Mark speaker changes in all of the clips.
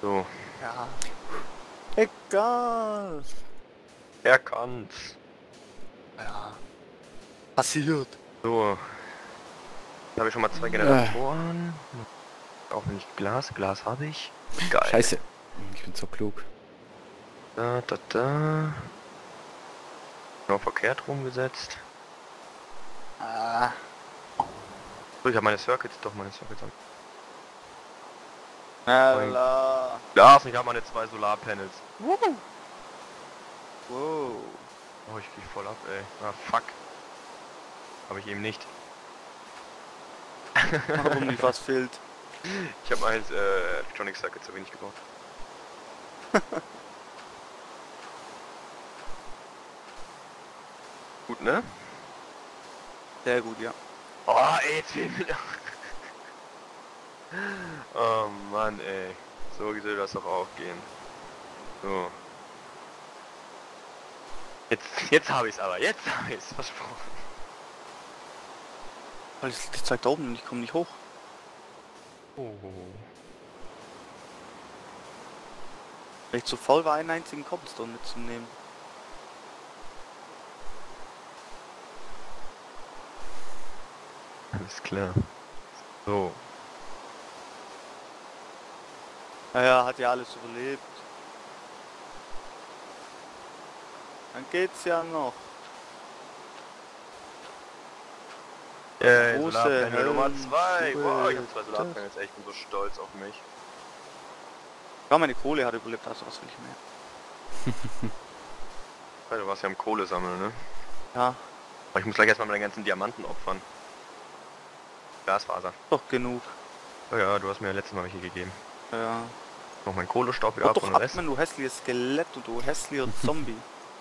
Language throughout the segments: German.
Speaker 1: So,
Speaker 2: Ja. Egal.
Speaker 1: er kann's.
Speaker 2: Ja. Passiert.
Speaker 1: So. Da habe ich schon mal 2 Generatoren. Auch wenn ich Glas habe ich. Geil.
Speaker 3: Scheiße. Ich bin so klug.
Speaker 1: Da. Noch verkehrt rumgesetzt.
Speaker 2: Ah.
Speaker 1: So, ich habe meine Circuits an.
Speaker 2: Alla.
Speaker 1: Glas, ich habe meine 2 Solarpanels.
Speaker 2: Wow.
Speaker 1: Oh, ich krieg voll ab, ey. Ah, fuck. Habe ich eben nicht.
Speaker 2: Warum nicht was fehlt?
Speaker 1: Ich habe eins Electronic Circuit zu wenig gebaut. Gut, ne?
Speaker 2: Sehr gut, ja.
Speaker 1: Oh, ey, jetzt fehlen mir noch. Oh Mann, ey. So soll das doch auch gehen. So. Jetzt habe ich's aber. Jetzt habe ich's. Versprochen.
Speaker 2: Weil die zeigt da oben und ich komme nicht hoch.
Speaker 1: Oh.
Speaker 2: Weil ich zu faul war, einen einzigen Cobblestone mitzunehmen.
Speaker 1: Alles klar. So.
Speaker 2: Naja, hat ja alles überlebt. Dann geht's ja noch. Große
Speaker 1: Solarpanel Nummer 2.
Speaker 2: Helm,
Speaker 1: Wow, ich habe 2
Speaker 2: das.
Speaker 1: Solarpanels. Ey, ich bin so stolz auf mich.
Speaker 2: Ja, meine Kohle hat überlebt, also was will ich mehr?
Speaker 1: Ja, du warst ja am Kohle sammeln, ne?
Speaker 2: Ja,
Speaker 1: Aber ich muss gleich erstmal meine ganzen Diamanten opfern. Glasfaser.
Speaker 2: doch genug.
Speaker 1: Ja, du hast mir ja letztes Mal welche gegeben.
Speaker 2: Ja.
Speaker 1: Noch meinen Kohlestaub wieder
Speaker 2: Hör
Speaker 1: ab
Speaker 2: doch
Speaker 1: und
Speaker 2: ab,
Speaker 1: den Rest.
Speaker 2: Mann, du hässliches Skelett und du hässlicher Zombie.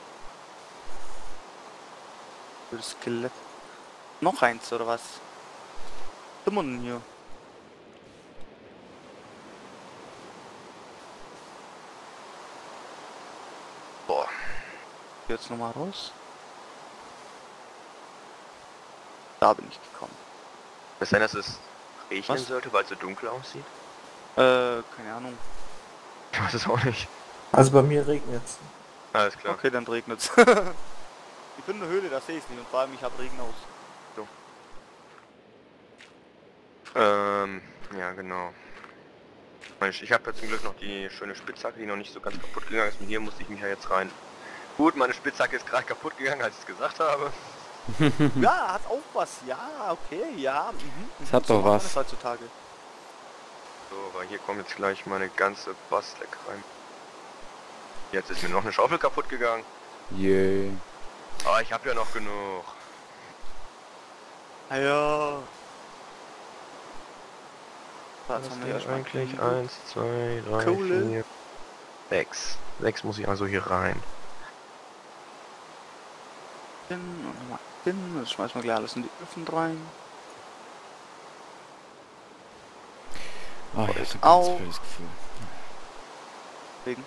Speaker 2: Du Skelett. Noch eins, oder was? Zimmern hier.
Speaker 1: Boah.
Speaker 2: Jetzt nochmal raus. Da bin ich gekommen.
Speaker 1: Es sein, dass es regnen
Speaker 2: Was?
Speaker 1: sollte, weil es so dunkel aussieht?
Speaker 2: Keine Ahnung.
Speaker 1: Ich weiß es auch nicht.
Speaker 4: Also bei mir regnet's.
Speaker 1: Alles klar.
Speaker 2: Okay, dann regnet's. Ich bin in der Höhle, da sehe ich nicht und vor allem ich habe Regen aus.
Speaker 1: Ja genau. Ich habe ja zum Glück noch die schöne Spitzhacke, die noch nicht so ganz kaputt gegangen ist. Und hier musste ich mich ja jetzt rein. Gut, meine Spitzhacke ist gerade kaputt gegangen, als ich es gesagt habe.
Speaker 2: Ja, hat auch was. Ja, okay, ja.
Speaker 3: Das hat
Speaker 2: So
Speaker 3: doch
Speaker 2: macht man
Speaker 3: was.
Speaker 2: das heutzutage.
Speaker 1: So, weil hier kommt jetzt gleich meine ganze Bastelk rein. Jetzt ist mir noch eine Schaufel kaputt gegangen.
Speaker 3: Jö.
Speaker 1: Aber ich habe ja noch genug.
Speaker 2: Ah, ja.
Speaker 1: Was
Speaker 2: Was haben
Speaker 1: ist
Speaker 2: wir
Speaker 1: hier
Speaker 2: hier
Speaker 1: eigentlich?
Speaker 2: eigentlich?
Speaker 1: 1, 2, 3,
Speaker 2: Kohle.
Speaker 1: 4, 6. 6 muss ich also hier rein.
Speaker 2: Und nochmal hin. Das schmeißen wir gleich alles in die Öfen rein.
Speaker 3: Oh, ich hab so ein
Speaker 2: Au.
Speaker 3: ganz blödes Gefühl.
Speaker 2: Wegen.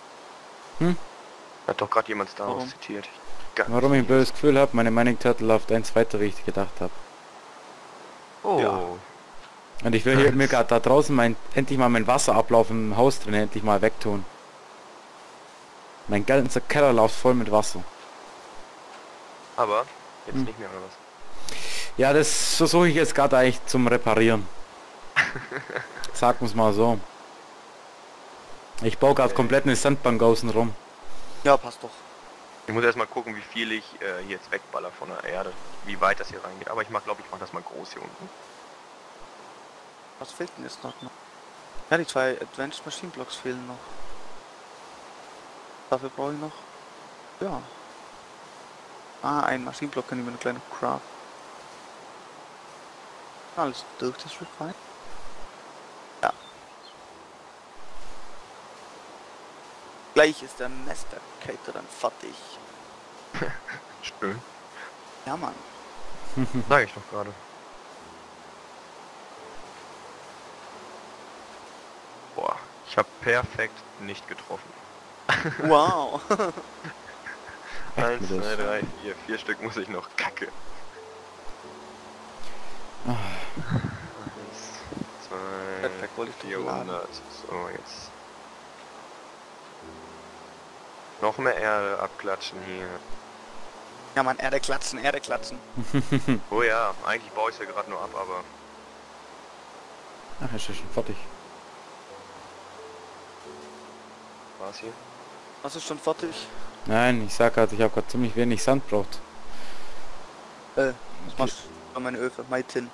Speaker 1: Hat doch gerade jemand Star Wars
Speaker 2: Warum?
Speaker 1: zitiert.
Speaker 3: Warum ich ein blödes Gefühl habe, meine Mining Turtle läuft eins weiter, wie ich gedacht habe.
Speaker 1: Oh.
Speaker 2: Ja.
Speaker 3: Und ich will hier mir gerade da draußen endlich mal mein Wasserablauf im Haus drin endlich mal wegtun. Mein ganzer Keller läuft voll mit Wasser.
Speaker 1: Aber jetzt nicht mehr oder was?
Speaker 3: Ja, das versuche ich jetzt gerade eigentlich zum Reparieren. Sagen wir's mal so. Ich baue gerade komplett eine Sandbank außen rum.
Speaker 2: Ja, passt doch.
Speaker 1: Ich muss erstmal gucken, wie viel ich hier jetzt wegballer von der Erde. Wie weit das hier reingeht. Aber ich glaube, ich mache das mal groß hier unten.
Speaker 2: Was fehlt denn jetzt noch? Ja, die 2 Advanced Machine Blocks fehlen noch. Dafür brauche ich noch. Ja. Ah, ein Maschinenblock kann ich mir eine kleine Craft. Alles durch das Refine. Ja. Gleich ist der Nestfabricator dann fertig.
Speaker 1: Schön.
Speaker 2: Ja, Mann.
Speaker 1: Sag ich doch gerade. Boah, ich habe perfekt nicht getroffen.
Speaker 2: Wow.
Speaker 1: 1,
Speaker 3: mir das.
Speaker 1: 2, 3, 4. 4 Stück muss ich noch. Kacke. 1, 2,
Speaker 2: Perfekt, wollte ich doch laden.
Speaker 1: 400. So, jetzt Noch mehr Erde abklatschen hier.
Speaker 2: Ja man, Erde klatschen, Erde klatschen.
Speaker 1: Oh ja, eigentlich baue ich es ja gerade nur ab, aber...
Speaker 3: Ach, ist ja schon fertig.
Speaker 1: War's hier?
Speaker 2: Was ist schon fertig?
Speaker 3: Nein, ich sag halt, ich habe gerade ziemlich wenig Sand braucht.
Speaker 2: Was machst du an meine Öfe? Mein Tin.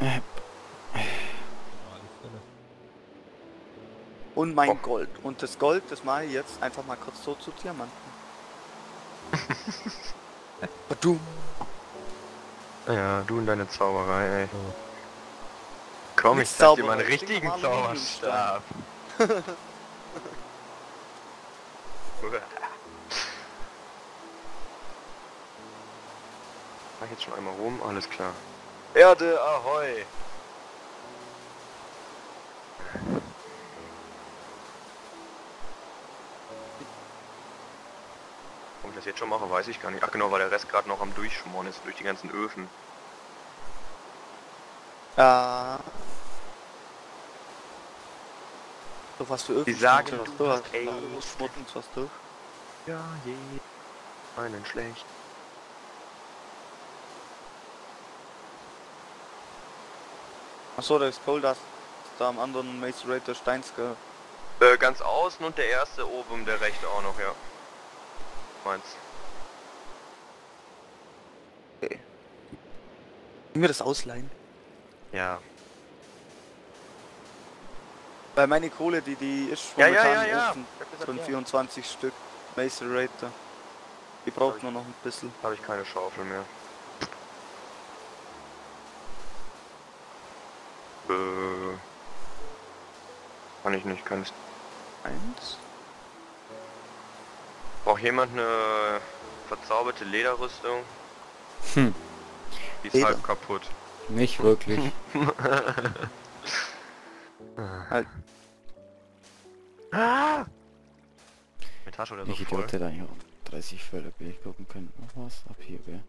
Speaker 2: Und mein
Speaker 1: Oh.
Speaker 2: Gold. Und das Gold, das mache ich jetzt einfach mal kurz so zu Diamanten. Du.
Speaker 1: Ja, du und deine Zauberei, ey. Komm, ich
Speaker 2: Nicht
Speaker 1: zeig dir mal
Speaker 2: Zauberer,
Speaker 1: einen
Speaker 2: ich bin
Speaker 1: richtigen
Speaker 2: normaler
Speaker 1: Zauberstab. Mach ich jetzt schon einmal rum, alles klar. Erde, ahoi! Ob ich das jetzt schon mache, weiß ich gar nicht. Ach genau, weil der Rest gerade noch am Durchschmoren ist durch die ganzen Öfen.
Speaker 2: Ja. So was für Öfen.
Speaker 1: Die sagen,
Speaker 2: schmutzt
Speaker 1: du
Speaker 2: was
Speaker 1: hast
Speaker 2: durch.
Speaker 1: echt.
Speaker 2: Schmutzend was durch.
Speaker 1: Ja, je. Einen schlecht.
Speaker 2: Achso, da ist Coldust. Da am anderen Macerator Steinske.
Speaker 1: Ganz außen und der erste oben, der rechte auch noch, ja. Meins.
Speaker 2: Okay. Können wir das ausleihen?
Speaker 1: Ja.
Speaker 2: Weil meine Kohle, die ist
Speaker 1: Ja,
Speaker 2: momentan
Speaker 1: ja, ja, ja.
Speaker 2: offen.
Speaker 1: Ich hab gesagt,
Speaker 2: Von
Speaker 1: ja.
Speaker 2: 24 Stück Macerator. Die braucht nur noch ein bisschen.
Speaker 1: Habe ich keine Schaufel mehr. Kann ich nicht, kann ich.
Speaker 2: Eins.
Speaker 1: Braucht jemand eine verzauberte Lederrüstung?
Speaker 3: Hm,
Speaker 1: Die ist
Speaker 2: Leder.
Speaker 1: halb kaputt.
Speaker 3: nicht wirklich.
Speaker 2: Halt.
Speaker 1: Ah! Mit Tasche oder so
Speaker 3: Ich
Speaker 1: voll.
Speaker 3: Idiot hätte eigentlich auch 30 Felder gleich gucken können. Noch was? Ab hier, gell?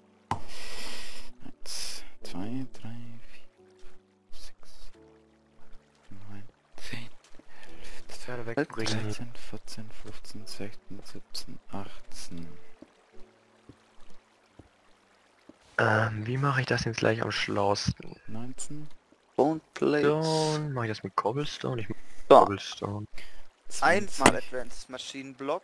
Speaker 3: 1, 2, 3, 4, 6, 9, 10,
Speaker 1: Pferde
Speaker 3: 11,
Speaker 1: wegbringen.
Speaker 3: 13, 14, 15, 16, 17, 18.
Speaker 1: Wie mache ich das jetzt gleich am schlausten?
Speaker 3: 19,
Speaker 2: Bone Plates.
Speaker 1: Stone, mache ich das mit Cobblestone? Ich mache
Speaker 2: So.
Speaker 1: Cobblestone.
Speaker 3: 20.
Speaker 2: Einmal Advanced Machine Block.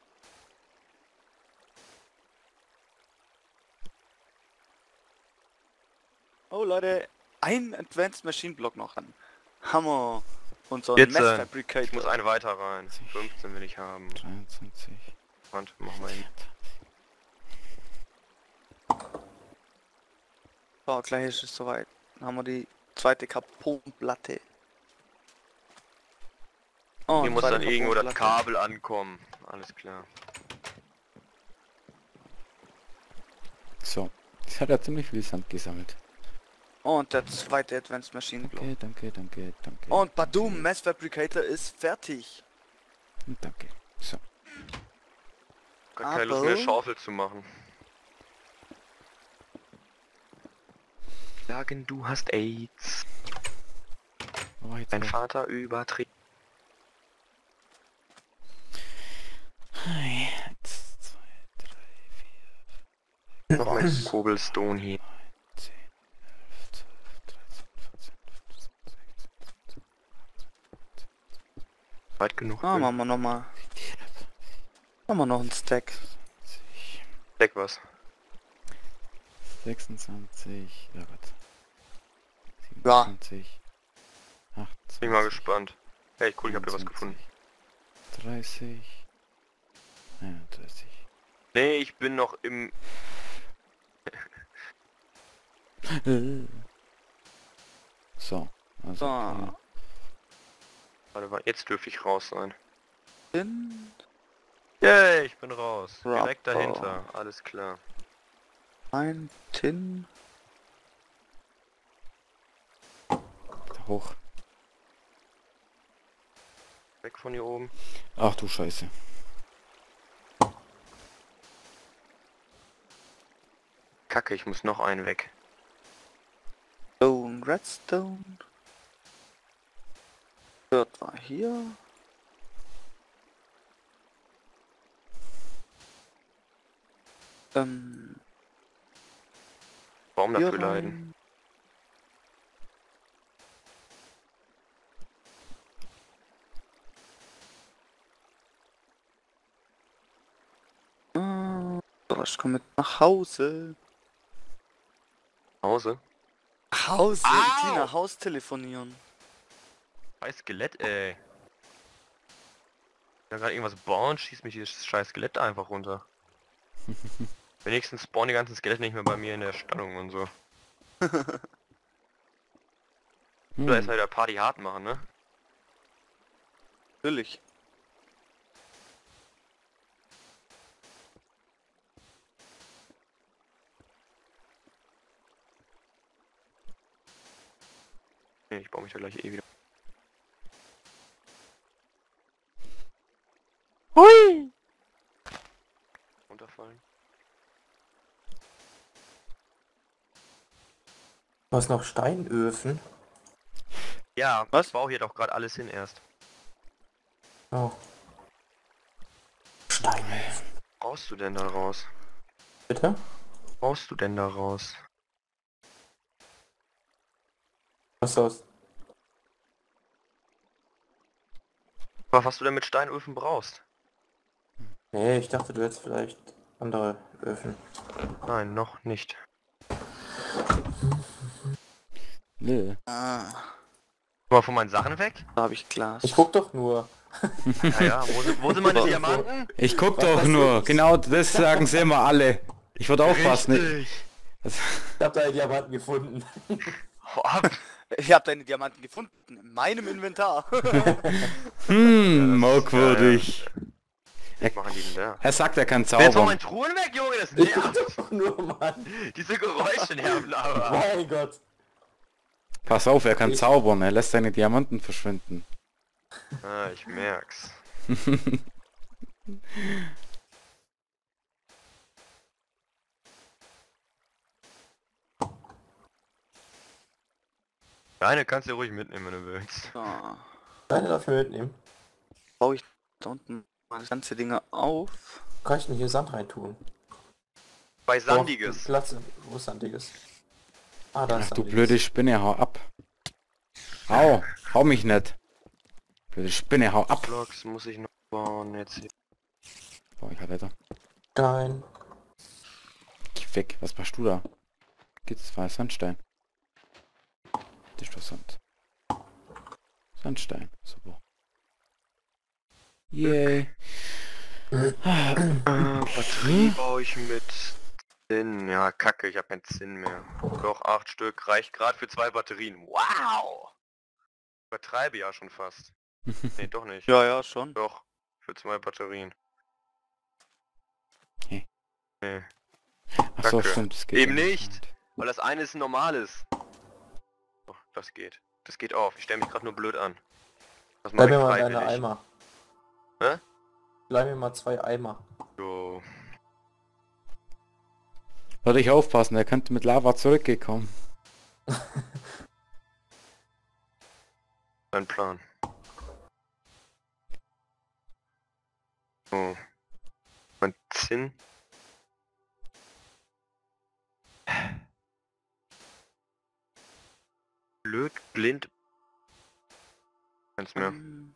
Speaker 2: Oh Leute, ein Advanced Machine Block noch an. Hammer. Und so ein
Speaker 1: 14.
Speaker 2: Mass
Speaker 1: Ich
Speaker 2: Fabricator.
Speaker 1: muss einen weiter rein. 15 will ich haben.
Speaker 3: 23.
Speaker 1: Und machen wir hin.
Speaker 2: So, gleich ist es soweit. Dann haben wir die zweite Carbonplatte. Oh,
Speaker 1: Hier muss
Speaker 2: zweite
Speaker 1: dann irgendwo das
Speaker 2: Carbonplatte.
Speaker 1: Kabel ankommen. Alles klar.
Speaker 3: So. Das hat ja ziemlich viel Sand gesammelt.
Speaker 2: Und der zweite Advanced Machine Block.
Speaker 3: Okay, danke, danke, danke.
Speaker 2: Und Badum, Mass Fabricator ist fertig.
Speaker 3: Danke. So.
Speaker 1: Gar keine Lust mehr,
Speaker 2: Aber-
Speaker 1: eine Schaufel zu machen. Sagen, du hast AIDS.
Speaker 3: Oh, jetzt
Speaker 1: Dein
Speaker 3: noch.
Speaker 1: Vater übertrieben.
Speaker 3: 1, 2, 3, 4,
Speaker 1: Noch mehr Cobblestone hier.
Speaker 3: 10, 11, 12, 13, 14, 15, 16, 17, 18,
Speaker 1: Weit genug.
Speaker 2: Ah, machen wir nochmal. Machen wir noch einen Stack.
Speaker 3: 20,
Speaker 1: Deck was.
Speaker 3: 26, oh Gott.
Speaker 2: Ja.
Speaker 3: 27, 28,
Speaker 1: Bin mal gespannt. Hey, cool, ich hab dir was
Speaker 3: 29,
Speaker 1: gefunden.
Speaker 3: 30, 31.
Speaker 1: Nee, ich bin noch im...
Speaker 3: So, also
Speaker 2: So.
Speaker 3: okay.
Speaker 1: Warte, jetzt dürfte ich raus sein.
Speaker 2: Tin.
Speaker 1: Yay, ich bin raus.
Speaker 2: Rubber.
Speaker 1: Direkt dahinter. Alles klar.
Speaker 2: Ein Tin.
Speaker 3: Hoch.
Speaker 1: Weg von hier oben.
Speaker 3: Ach du Scheiße.
Speaker 1: Kacke, ich muss noch einen weg.
Speaker 2: Stone, Redstone. Dort war hier.
Speaker 1: Warum
Speaker 2: hier
Speaker 1: dafür leiden?
Speaker 2: rein. So, ich komme mit nach Hause.
Speaker 1: Hause?
Speaker 2: Nach Hause?
Speaker 1: Au!
Speaker 2: Tina, Haus telefonieren.
Speaker 1: Scheiß Skelett, ey. Da gerade irgendwas bauen, schießt mich dieses scheiß Skelett einfach runter. Wenigstens spawnen die ganzen Skelette nicht mehr bei mir in der Stallung und so. Oder erstmal wieder Party hart machen, ne?
Speaker 2: Natürlich.
Speaker 1: Nee, ich baue mich da gleich eh wieder.
Speaker 2: Hui!
Speaker 1: Runterfallen.
Speaker 4: Du hast noch Steinöfen.
Speaker 1: Ja,
Speaker 2: Was?
Speaker 1: ich baue hier doch gerade alles hin erst.
Speaker 4: Oh. Steinöfen.
Speaker 1: Brauchst du denn da raus?
Speaker 4: Bitte?
Speaker 1: Brauchst du denn da raus?
Speaker 4: Was soll's?
Speaker 1: Was du denn mit Steinöfen brauchst?
Speaker 4: Nee, ich dachte, du hättest vielleicht andere Öfen.
Speaker 1: Nein, noch nicht.
Speaker 3: Nö.
Speaker 2: Ah,
Speaker 1: Guck mal von meinen Sachen weg?
Speaker 2: da habe ich Glas.
Speaker 4: Ich guck doch nur.
Speaker 1: Ja, ja, wo sind meine Diamanten?
Speaker 3: Ich guck
Speaker 4: Was
Speaker 3: doch
Speaker 4: das
Speaker 3: nur.
Speaker 4: ist?
Speaker 3: Genau das sagen sie immer alle. Ich würde aufpassen.
Speaker 1: Richtig.
Speaker 4: Ich hab deine Diamanten gefunden.
Speaker 1: Hau ab.
Speaker 2: Ich habe deine Diamanten gefunden in meinem Inventar.
Speaker 3: Merkwürdig.
Speaker 1: Was machen die denn da?
Speaker 3: Er sagt, er kann
Speaker 1: Jetzt mal
Speaker 3: zaubern.
Speaker 1: meinen Truhen weg, Junge, das
Speaker 4: Ich guck
Speaker 1: nervt.
Speaker 4: doch nur, Mann.
Speaker 1: Diese Geräusche nerven aber.
Speaker 4: Mein Gott.
Speaker 3: Pass auf, er kann zaubern. Er lässt seine Diamanten verschwinden.
Speaker 1: Ah, ich merk's. Deine kannst du ruhig mitnehmen, wenn du willst.
Speaker 2: So,
Speaker 4: Deine darf ich mir mitnehmen.
Speaker 2: baue ich da unten mal das ganze Ding auf.
Speaker 4: Kann ich denn hier Sand reintun?
Speaker 1: Bei
Speaker 4: Doch,
Speaker 1: Sandiges.
Speaker 4: Platz, wo ist Sandiges? Ah, da ist
Speaker 3: Ach du
Speaker 4: Sandiges.
Speaker 3: blöde Spinne, hau ab. Au, hau mich nicht. Blöde Spinne, hau ab.
Speaker 1: Blocks muss ich noch bauen jetzt hier.
Speaker 3: Boah, ich hatte da.
Speaker 4: Stein.
Speaker 3: Geh weg, was machst du da? Gibt's zwei Sandstein. Das ist doch Sand. Sandstein, super. Yay.
Speaker 1: Batterie baue ich mit Zinn. Ja, kacke, ich habe kein Zinn mehr. Doch, 8 Stück reicht gerade für 2 Batterien. Wow! Übertreibe ja schon fast. Nee, doch nicht.
Speaker 2: Ja, ja, schon.
Speaker 1: Doch, für 2 Batterien.
Speaker 3: Hey.
Speaker 1: Nee,
Speaker 3: Ach so,
Speaker 1: Kacke.
Speaker 3: stimmt, das geht
Speaker 1: Eben
Speaker 3: ja
Speaker 1: nicht. weil das eine ist ein normales. Oh, das geht. Das geht auf. Ich stelle mich gerade nur blöd an. Das mache
Speaker 4: Bleib
Speaker 1: ich
Speaker 4: mir mal deine
Speaker 1: freiwillig.
Speaker 4: Eimer.
Speaker 1: Hä?
Speaker 4: Bleib mir mal 2 Eimer.
Speaker 1: So.
Speaker 3: Würde ich aufpassen, er könnte mit Lava zurückgekommen.
Speaker 1: Dein Plan. So. Mein Zinn. Blöd, blind. Kannst mir.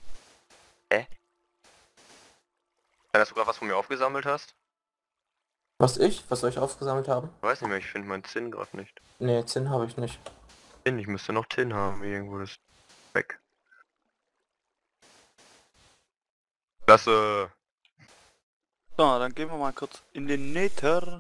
Speaker 1: Dass du gerade was von mir aufgesammelt hast?
Speaker 4: Was ich? Was soll ich aufgesammelt haben?
Speaker 1: Weiß nicht mehr, ich finde meinen Zinn gerade nicht.
Speaker 4: Nee, Zinn habe ich nicht.
Speaker 1: Tin, ich müsste noch Tin haben, irgendwo das weg. Klasse.
Speaker 2: So, dann gehen wir mal kurz in den Nether.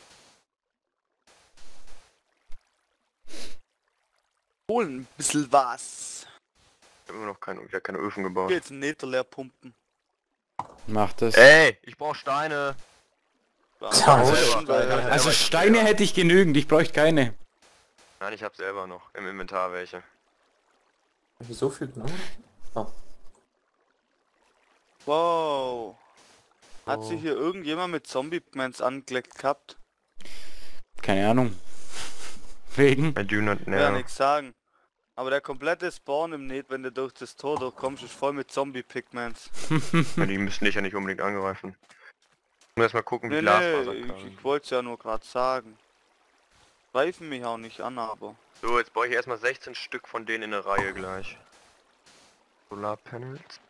Speaker 2: Holen ein bisschen was.
Speaker 1: Ich habe immer noch wieder keine Öfen gebaut.
Speaker 2: Jetzt einen Nether leer pumpen.
Speaker 3: Macht es.
Speaker 1: Ey, ich brauche Steine.
Speaker 4: Ja,
Speaker 1: selber.
Speaker 3: Also Steine hätte ich genügend, ich bräuchte keine.
Speaker 1: Nein, ich habe selber noch im Inventar welche.
Speaker 4: Hab ich so viel genommen? Oh.
Speaker 2: Wow. Hat
Speaker 1: Oh.
Speaker 2: sich hier irgendjemand mit Zombie-Mans angelegt gehabt?
Speaker 3: Keine Ahnung. Wegen.
Speaker 1: I do not
Speaker 2: Ich will ja
Speaker 1: know.
Speaker 2: nichts sagen. Aber der komplette Spawn im Net, wenn du durch das Tor durchkommst, ist voll mit Zombie-Pigments.
Speaker 1: Ja, die müssen dich ja nicht unbedingt angreifen. Nur erstmal gucken, wie
Speaker 2: Nee,
Speaker 1: Glasfaser
Speaker 2: nee,
Speaker 1: kann.
Speaker 2: ich wollte es ja nur gerade sagen. Greifen mich auch nicht an, aber...
Speaker 1: So, jetzt baue ich erstmal 16 Stück von denen in eine Reihe gleich. Solarpanels.